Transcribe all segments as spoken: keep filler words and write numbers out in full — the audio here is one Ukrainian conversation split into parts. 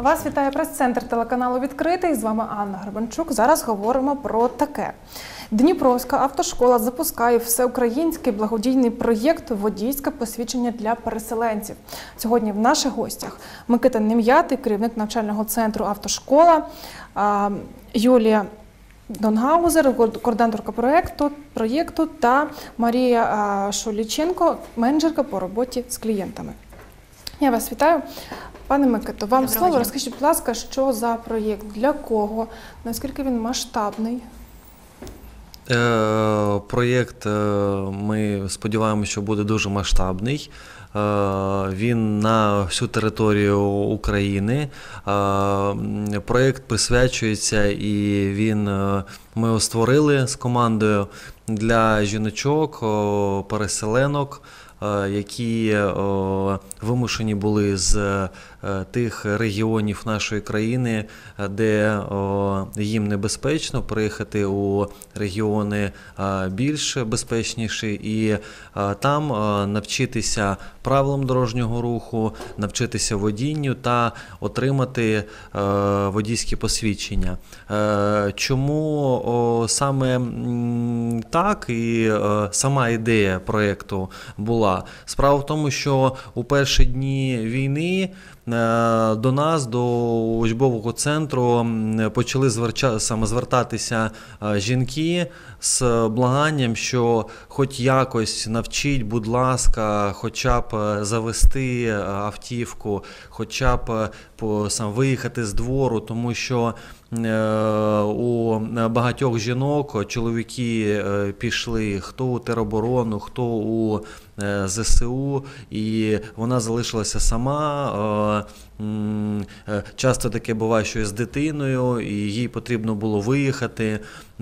Вас вітає прес-центр телеканалу «Відкритий». З вами Анна Гребенчук. Зараз говоримо про таке. Дніпровська автошкола запускає всеукраїнський благодійний проєкт «Водійське посвідчення для переселенців». Сьогодні в наших гостях Микита Нем'ятий, керівник навчального центру «Автошкола», Юлія Донгаузер, координаторка проєкту, проєкту та Марія Шуліченко, менеджерка по роботі з клієнтами. Я вас вітаю. Пане Микито, вам слово. Дня. Розкажіть, будь ласка, що за проєкт, для кого, наскільки він масштабний? Е, проєкт, ми сподіваємося, що буде дуже масштабний. Е, він на всю територію України. Е, проєкт присвячується і він, ми його створили з командою для жіночок, переселенок, які вимушені були з тих регіонів нашої країни, де їм небезпечно приїхати у регіони більш безпечніші і там навчитися правилам дорожнього руху, навчитися водінню та отримати водійські посвідчення. Чому саме так і сама ідея проєкту була? Справа в тому, що у перші дні війни до нас, до учбового центру, почали саме звертатися жінки з благанням, що хоч якось навчіть, будь ласка, хоча б завести автівку, хоча б сам виїхати з двору, тому що у багатьох жінок чоловіки пішли хто у тероборону, хто у зе се у, і вона залишилася сама. Часто таке буває, що з дитиною, і їй потрібно було виїхати.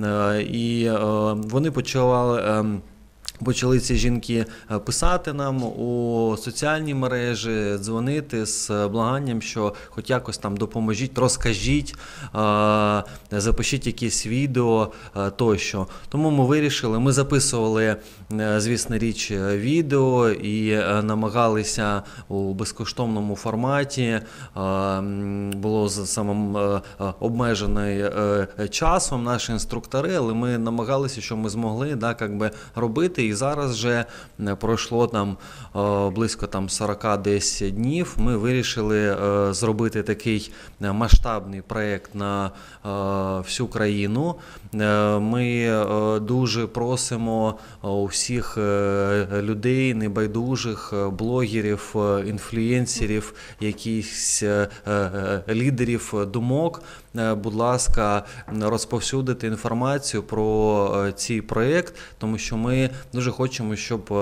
І вони почали... Почали ці жінки писати нам у соціальні мережі, дзвонити з благанням, що хоч якось там допоможіть, розкажіть, запишіть якісь відео тощо. Тому ми вирішили, ми записували, звісно річ, відео і намагалися у безкоштовному форматі, було самим обмежений часом наші інструктори, але ми намагалися, що ми змогли, да, як би робити. І зараз вже пройшло там близько там сорок десь днів. Ми вирішили зробити такий масштабний проєкт на всю країну. Ми дуже просимо усіх людей, небайдужих, блогерів, інфлюенсерів, якихось лідерів думок, будь ласка, розповсюдити інформацію про цей проєкт, тому що ми дуже хочемо, щоб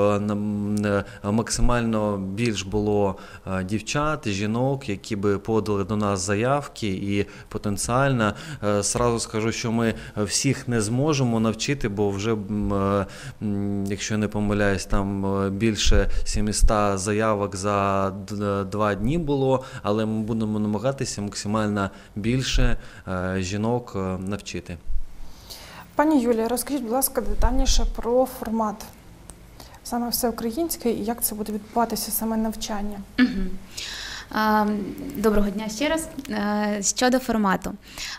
максимально більш було дівчат, жінок, які би подали до нас заявки, і потенціально, зразу скажу, що ми всіх не зможемо навчити, бо вже, якщо я не помиляюсь, там більше сімсот заявок за два дні було, але ми будемо намагатися максимально більше жінок навчити. Пані Юлія, розкажіть, будь ласка, детальніше про формат. Саме всеукраїнське і як це буде відбуватися, саме навчання? Угу. Доброго дня ще раз. Щодо формату.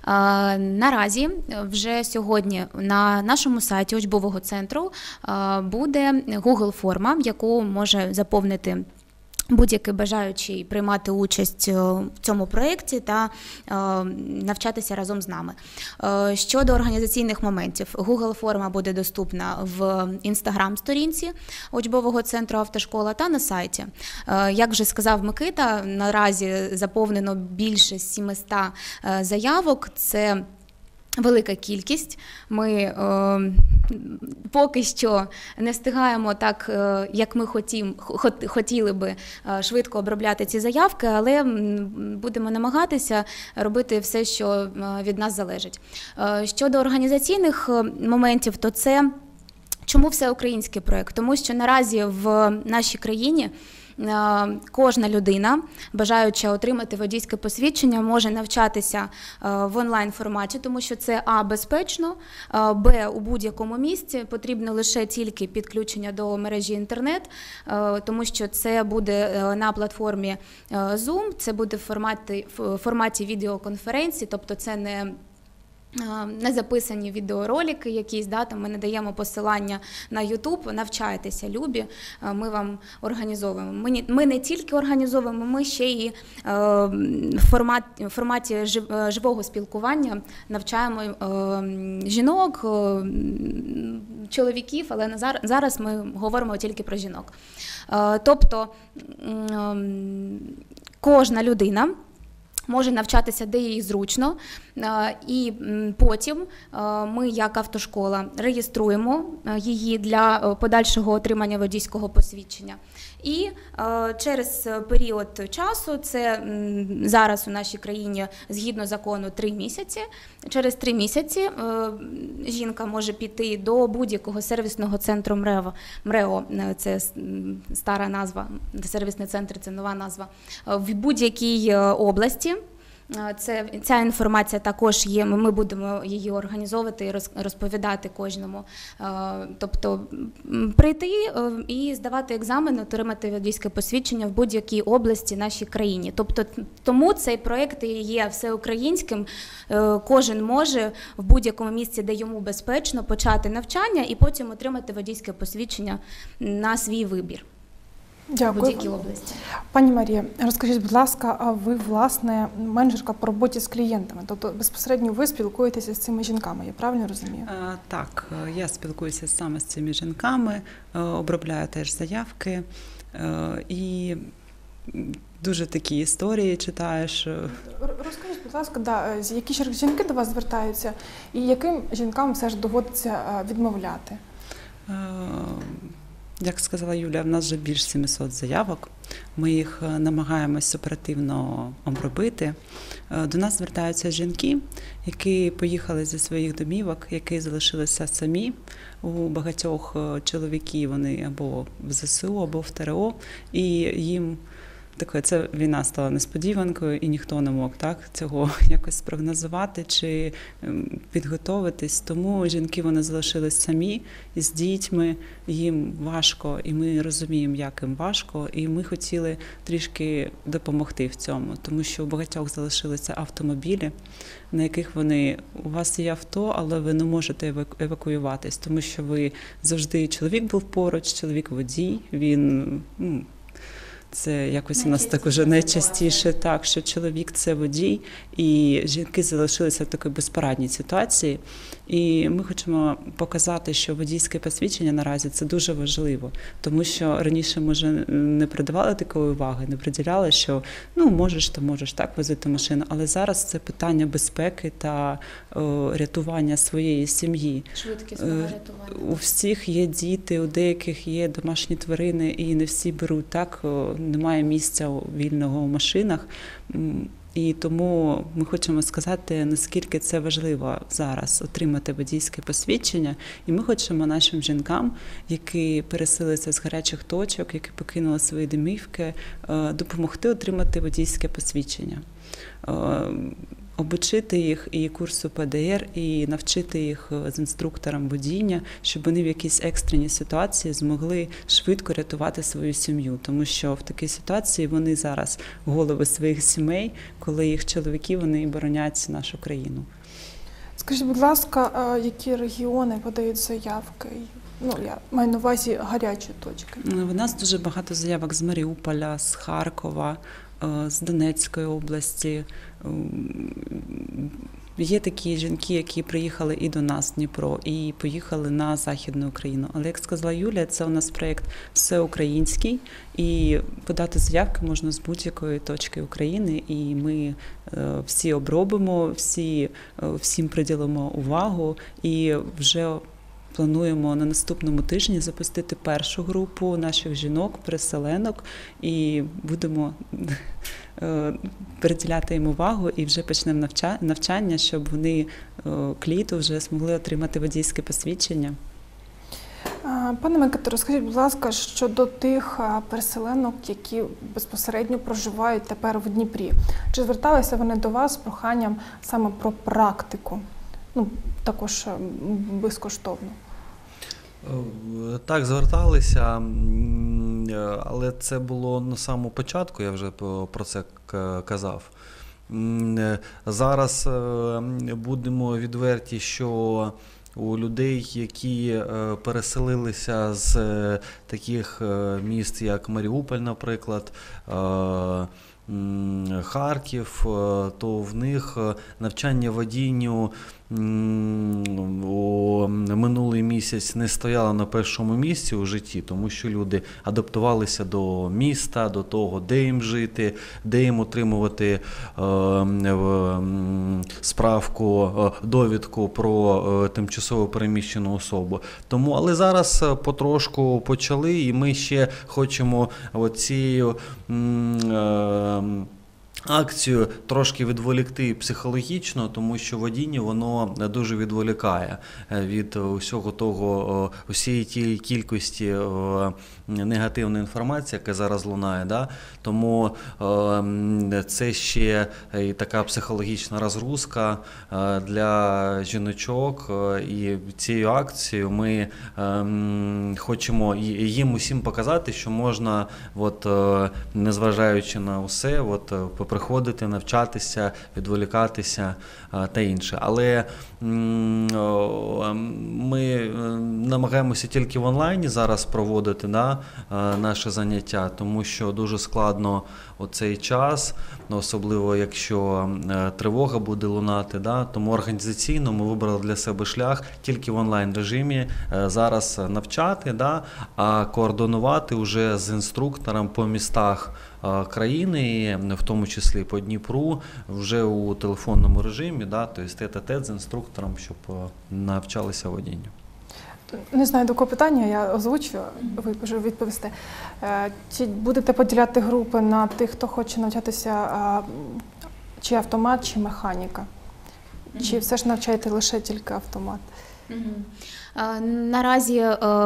Наразі вже сьогодні на нашому сайті учбового центру буде Google форма, яку може заповнити будь-який бажаючий приймати участь в цьому проєкті та е, навчатися разом з нами. Е, щодо організаційних моментів, Google форма буде доступна в інстаграм-сторінці учбового центру «Автошкола» та на сайті. Е, як вже сказав Микита, наразі заповнено більше сімсот е, заявок. Це велика кількість. Ми е, поки що не встигаємо так, е, як ми хотім, хот, хотіли би е, швидко обробляти ці заявки, але будемо намагатися робити все, що е, від нас залежить. Е, щодо організаційних моментів, то це чому всеукраїнський проєкт? Тому що наразі в нашій країні кожна людина, бажаюча отримати водійське посвідчення, може навчатися в онлайн-форматі, тому що це а. безпечно, б. у будь-якому місці, потрібно лише тільки підключення до мережі інтернет, тому що це буде на платформі Zoom, це буде в форматі, в форматі відеоконференції, тобто це не не записані відеоролики якісь, да, там ми не даємо посилання на YouTube, навчайтеся, любі, ми вам організовуємо. Ми, ми не тільки організовуємо, ми ще і в формат, форматі жив, живого спілкування навчаємо жінок, чоловіків, але на зараз, зараз ми говоримо тільки про жінок. Тобто кожна людина може навчатися, де їй зручно, і потім ми, як автошкола, реєструємо її для подальшого отримання водійського посвідчення. І через період часу, це зараз у нашій країні згідно закону три місяці, через три місяці жінка може піти до будь-якого сервісного центру МРЕО, МРЕО, це стара назва, сервісний центр – це нова назва, в будь-якій області. Це, ця інформація також є, ми будемо її організовувати і розповідати кожному. Тобто прийти і здавати екзамен, отримати водійське посвідчення в будь-якій області нашій країні. Тобто тому цей проєкт є всеукраїнським, кожен може в будь-якому місці, де йому безпечно, почати навчання і потім отримати водійське посвідчення на свій вибір. Дякую. В будь-якій області. Пані Марія, розкажіть, будь ласка, а ви, власне, менеджерка по роботі з клієнтами, тобто безпосередньо ви спілкуєтеся з цими жінками, я правильно розумію? Так, я спілкуюся саме з цими жінками, обробляю теж заявки і дуже такі історії читаєш. Розкажіть, будь ласка, да, які ж жінки до вас звертаються і яким жінкам все ж доводиться відмовляти? Як сказала Юля, в нас вже більш сімсот заявок. Ми їх намагаємось оперативно обробити. До нас звертаються жінки, які поїхали зі своїх домівок, які залишилися самі. У багатьох чоловіків вони або в ЗСУ, або в ТРО, і їм таке, це війна стала несподіванкою, і ніхто не мог так цього якось спрогнозувати чи підготовитись. Тому жінки вони залишились самі з дітьми, їм важко, і ми розуміємо, як їм важко, і ми хотіли трішки допомогти в цьому, тому що у багатьох залишилися автомобілі, на яких вони, у вас є авто, але ви не можете евакуюватись, тому що ви завжди, чоловік був поруч, чоловік водій, він, ну, це якось у нас так уже найчастіше так, що чоловік – це водій, і жінки залишилися в такій безпорадній ситуації. І ми хочемо показати, що водійське посвідчення наразі – це дуже важливо, тому що раніше ми вже не придавали такої уваги, не приділяли, що ну можеш, то можеш так возити машину, але зараз це питання безпеки та о, рятування своєї сім'ї. Швидкісного рятування. У всіх є діти, у деяких є домашні тварини, і не всі беруть так, немає місця вільного у машинах. І тому ми хочемо сказати, наскільки це важливо зараз отримати водійське посвідчення. І ми хочемо нашим жінкам, які переселилися з гарячих точок, які покинули свої домівки, допомогти отримати водійське посвідчення. Обучити їх і курсу Пе Де Ер, і навчити їх з інструктором водіння, щоб вони в якійсь екстреній ситуації змогли швидко рятувати свою сім'ю. Тому що в такій ситуації вони зараз голови своїх сімей, коли їх чоловіки, вони боронять нашу країну. Скажіть, будь ласка, які регіони подають заявки? Ну, я маю на увазі гарячі точки. У нас дуже багато заявок з Маріуполя, з Харкова, з Донецької області. Є такі жінки, які приїхали і до нас в Дніпро, і поїхали на Західну Україну. Але, як сказала Юля, це у нас проєкт всеукраїнський, і подати заявки можна з будь-якої точки України, і ми всі обробимо, всі, всім приділимо увагу, і вже плануємо на наступному тижні запустити першу групу наших жінок, переселенок, і будемо приділяти їм увагу і вже почнемо навчання, щоб вони к літу вже змогли отримати водійське посвідчення. Пане Микито, розкажіть, будь ласка, щодо тих переселенок, які безпосередньо проживають тепер в Дніпрі. Чи зверталися вони до вас з проханням саме про практику? Ну, також безкоштовно. Так, зверталися, але це було на самому початку, я вже про це казав. Зараз будемо відверті, що у людей, які переселилися з таких міст, як Маріуполь, наприклад, Харків, то в них навчання водінню у минулий місяць не стояло на першому місці у житті, тому що люди адаптувалися до міста, до того, де їм жити, де їм отримувати справку, довідку про тимчасово переміщену особу. Тому, але зараз потрошку почали, і ми ще хочемо оцією акцію трошки відволікти психологічно, тому що водіння, воно дуже відволікає від усього того, усієї тієї кількості негативної інформації, яка зараз лунає. Да? Тому це ще і така психологічна розгрузка для жіночок, і цією акцією ми хочемо їм усім показати, що можна, от, незважаючи на усе, от, приходити, навчатися, відволікатися та інше. Але ми намагаємося тільки в онлайні зараз проводити, да, наше заняття, тому що дуже складно у цей час, особливо якщо тривога буде лунати. Да, тому організаційно ми вибрали для себе шлях тільки в онлайн режимі зараз навчати, да, а координувати вже з інструктором по містах країни, в тому числі по Дніпру, вже у телефонному режимі, да, тобто тет-а-тет з інструктором, щоб навчалися водінню. Не знаю, до кого питання, я озвучу, ви вже відповісте. Чи будете поділяти групи на тих, хто хоче навчатися, чи автомат, чи механіка? Чи mm-hmm. все ж навчаєте лише тільки автомат? Mm-hmm. Наразі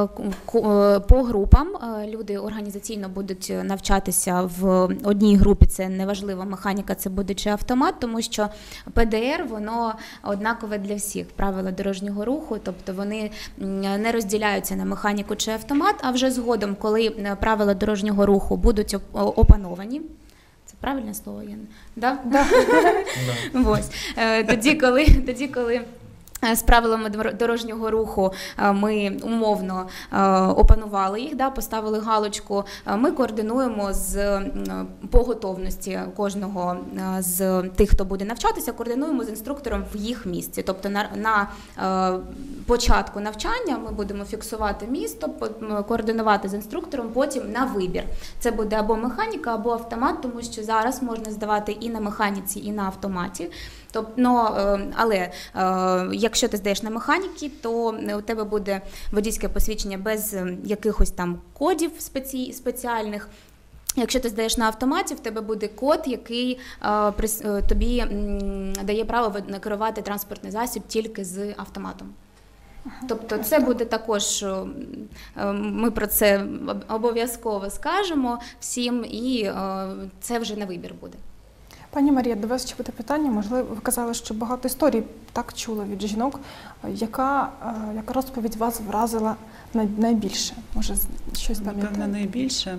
по групам люди організаційно будуть навчатися в одній групі, це неважливо, механіка це буде чи автомат, тому що пе де ер, воно однакове для всіх, правила дорожнього руху, тобто вони не розділяються на механіку чи автомат, а вже згодом, коли правила дорожнього руху будуть опановані, це правильне слово, Яна? Да? Да. Ось. Тоді, коли, тоді, коли з правилами дорожнього руху ми умовно опанували їх, да, поставили галочку, ми координуємо з, по готовності кожного з тих, хто буде навчатися, координуємо з інструктором в їх місці. Тобто на, на початку навчання ми будемо фіксувати місто, координувати з інструктором, потім на вибір. Це буде або механіка, або автомат, тому що зараз можна здавати і на механіці, і на автоматі. Тобто, але якщо ти здаєш на механіки, то у тебе буде водійське посвідчення без якихось там кодів спеці... спеціальних. Якщо ти здаєш на автоматі, в тебе буде код, який тобі дає право керувати транспортний засіб тільки з автоматом. Тобто це буде також, ми про це обов'язково скажемо всім, і це вже на вибір буде. Пані Марія, до вас ще буде питання. Можливо, ви казали, що багато історій так чула від жінок. Яка, яка розповідь вас вразила найбільше? Може, щось пам'ятаєте? Напевно, найбільше.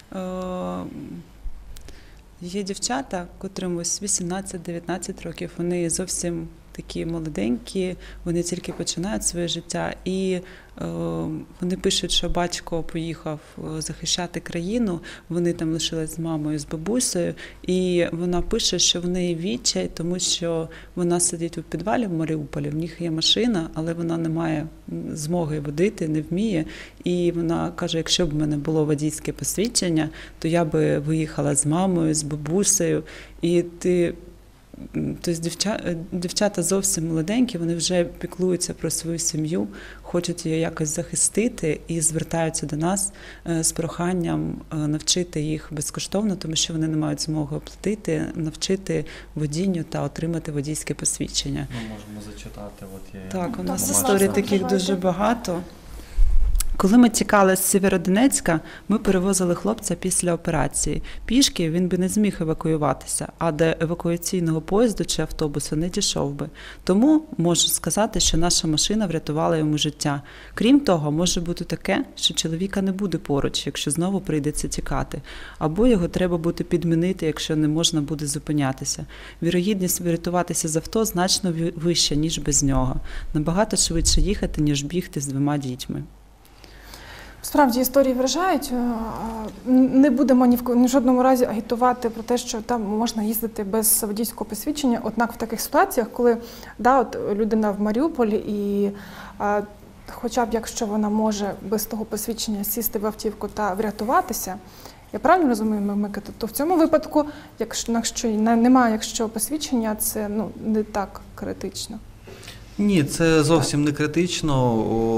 Є дівчата, котрим ось вісімнадцять-дев'ятнадцять років, вони зовсім такі молоденькі, вони тільки починають своє життя, і е, вони пишуть, що батько поїхав захищати країну, вони там лишились з мамою, з бабусею, і вона пише, що в неї відчай, тому що вона сидить у підвалі в Маріуполі, в них є машина, але вона не має змоги водити, не вміє, і вона каже, якщо б в мене було водійське посвідчення, то я би виїхала з мамою, з бабусею, і ти... Тобто дівчата, дівчата зовсім молоденькі, вони вже піклуються про свою сім'ю, хочуть її якось захистити і звертаються до нас з проханням навчити їх безкоштовно, тому що вони не мають змоги оплатити, навчити водінню та отримати водійське посвідчення. Ми можемо зачитати. От я так, у нас так, історій таких дуже багато. Коли ми тікали з Сєвєродонецька, ми перевозили хлопця після операції. Пішки він би не зміг евакуюватися, а до евакуаційного поїзду чи автобусу не дійшов би. Тому можу сказати, що наша машина врятувала йому життя. Крім того, може бути таке, що чоловіка не буде поруч, якщо знову прийдеться тікати. Або його треба буде підмінити, якщо не можна буде зупинятися. Вірогідність врятуватися з авто значно вища, ніж без нього. Набагато швидше їхати, ніж бігти з двома дітьми. Справді історії вражають. Не будемо ні в ні в жодному разі агітувати про те, що там можна їздити без водійського посвідчення. Однак в таких ситуаціях, коли да, от людина в Маріуполі і а, хоча б якщо вона може без того посвідчення сісти в автівку та врятуватися, я правильно розумію, Микита, то в цьому випадку, якщо, якщо немає якщо посвідчення, це ну, не так критично. Ні, це зовсім не критично.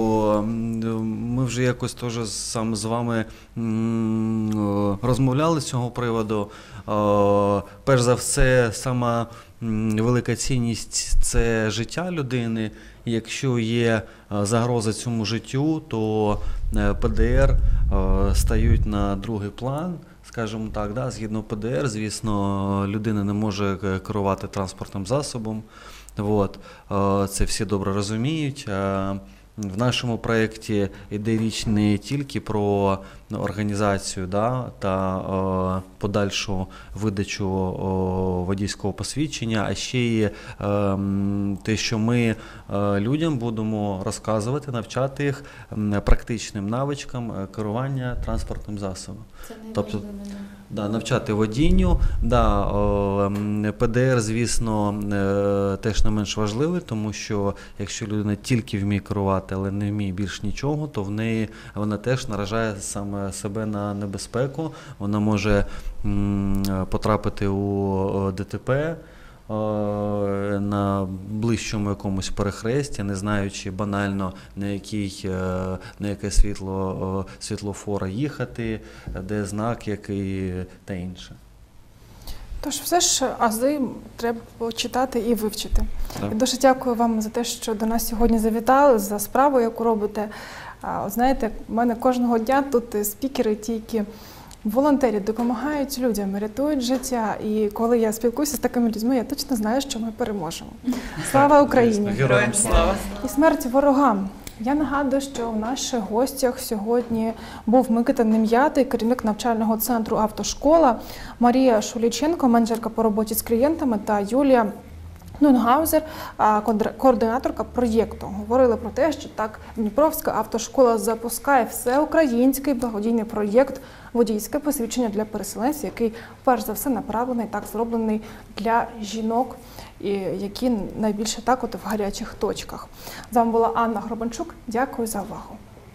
Ми вже якось теж саме з вами розмовляли з цього приводу. Перш за все, сама велика цінність – це життя людини. Якщо є загроза цьому життю, то Пе Де Ер стають на другий план. Скажімо так, да, згідно Пе Де Ер, звісно, людина не може керувати транспортним засобом. От, це всі добре розуміють. В нашому проєкті йде річ не тільки про організацію, да, та подальшу видачу водійського посвідчення, а ще й те, що ми людям будемо розказувати, навчати їх практичним навичкам керування транспортним засобом. Це тобто, да, навчати водінню. Да, Пе Де Ер, звісно, теж не менш важливий, тому що якщо людина тільки вміє керувати, але не вміє більш нічого, то в неї вона теж наражає саме себе на небезпеку. Вона може м, потрапити у Де Те Пе е, на ближчому якомусь перехресті, не знаючи банально на, який, е, на яке світло, е, світлофора їхати, де знак який та інше. Тож все ж ази треба почитати і вивчити. Так. І дуже дякую вам за те, що до нас сьогодні завітали, за справу, яку робите. От знаєте, в мене кожного дня тут спікери, ті, які волонтери, допомагають людям, рятують життя. І коли я спілкуюся з такими людьми, я точно знаю, що ми переможемо. Слава Україні! Героям слава! І смерть ворогам! Я нагадую, що в наших гостях сьогодні був Микита Нем'ятий, керівник навчального центру «Автошкола», Марія Шуліченко, менеджерка по роботі з клієнтами, та Юлія Нунгаузер, координаторка проєкту. Говорили про те, що так Дніпровська автошкола запускає всеукраїнський благодійний проєкт «Водійське посвідчення для переселенців», який перш за все направлений, так зроблений для жінок, які найбільше так от в гарячих точках. З вами була Анна Гребенчук. Дякую за увагу.